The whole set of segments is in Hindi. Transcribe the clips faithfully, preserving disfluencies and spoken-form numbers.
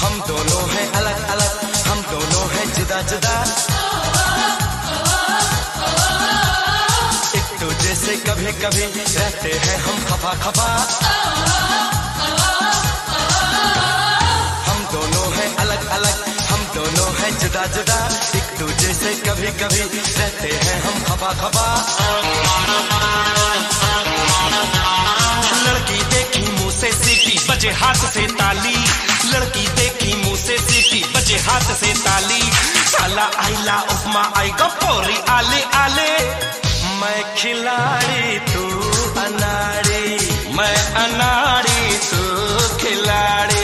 हम दोनों हैं अलग अलग, हम दोनों हैं जुदा जुदा। एक दूजे से कभी कभी रहते हैं हम खफा खफा। हम दोनों हैं अलग अलग, हम दोनों हैं जुदा जुदा। एक दूजे से कभी कभी रहते हैं हम खफा खफा। लड़की देखी मुंह से सीटी बजे हाथ से ताली। लड़की देखी मुंह से सीटी बजे हाथ से ताली। साला आइला उपमा आई गपोरी आले आले। मैं खिलाड़ी तू अनाड़ी, मैं अनाड़ी तू खिलाड़ी।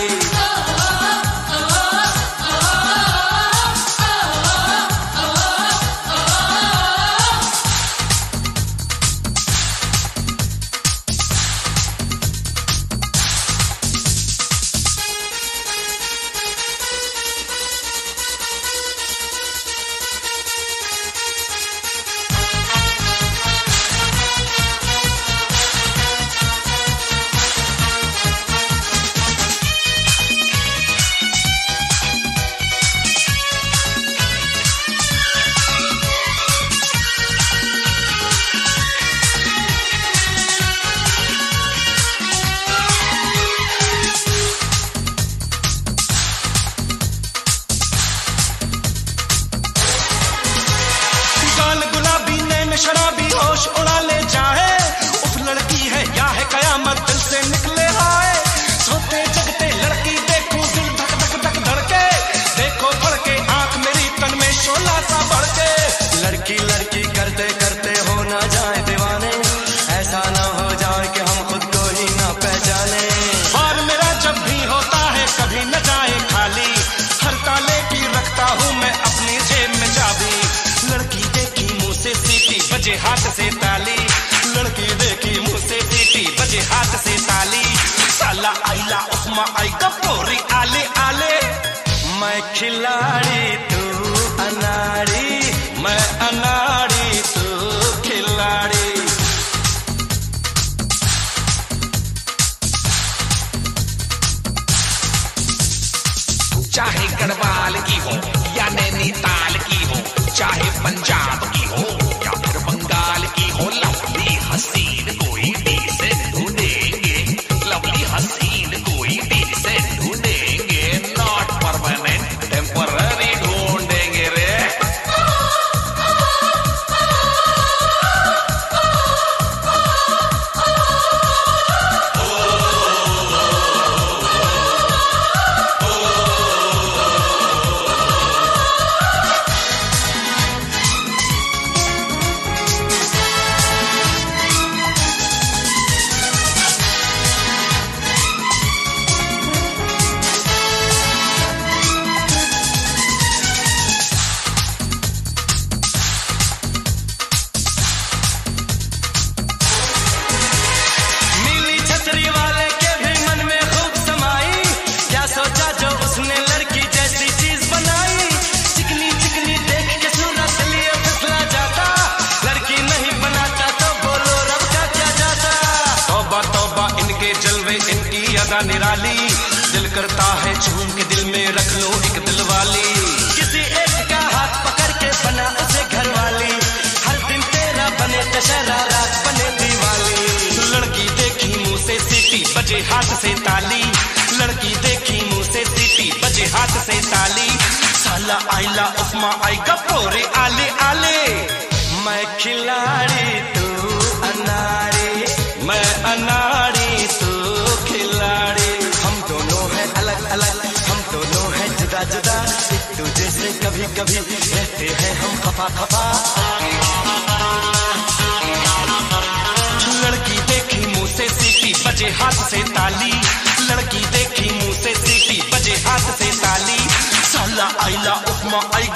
शराबी होश उड़ा ले जाए। उस लड़की है या है कयामत दिल से निकले आए। सोते जगते लड़की देखूं दिल धक धक धक धड़के। देखो फड़के आंख मेरी तन में शोला सा भड़के। लड़की लड़की करते करते हो ना जाए दीवाने। ऐसा ना हो जाए कि हम खुद को ही ना पहचाने। और मेरा जब भी होता है कभी न जाए खाली। हर ताले की रखता हूँ मैं अपनी जेब में चाबी। लड़की देखी मुंह से सीटी बजे हाथ से ताली। लड़की देखी मुंह से सीटी बजे हाथ से ताली। साला आइला उपमा आई गपोरी आले आले। मैं खिलाड़ी तू अनाड़ी, मैं अनाड़ी तू खिलाड़ी। चाहे गढ़वाल की हो या नैनीताल की हो, चाहे पंजाब की हो या फिर बंगाल की हो, लवली हसीन कोई डिसेंट ढूंढेंगे। लवली हसीन कोई डिसेंट ढूंढेंगे। नॉट परमानेंट टेम्पररी ढूंढेंगे रे। निराली दिल करता है झूम के दिल में रख लो एक दिलवाली। किसी एक का हाथ पकड़ के बना उसे घरवाली। हर दिन तेरा बने दशहरा रात बने दिवाली। लड़की देखी मुंह से सीटी बजे हाथ से ताली। लड़की देखी मुंह से सीटी बजे हाथ से ताली। साला आइला उपमा आई गपोरे आले आले। मैं खिलाड़ी तू अनाड़ी, मैं अनाड़ी तू खिलाड़ी। हम दोनों हैं अलग अलग, हम दोनों हैं जुदा जुदा। एक दूजे से कभी कभी रहते हैं हम खफा खफा। लड़की देखी मुंह से सीटी बजे हाथ से ताली। लड़की देखी मुंह से सीटी बजे हाथ से ताली। साला आइला उपमा आई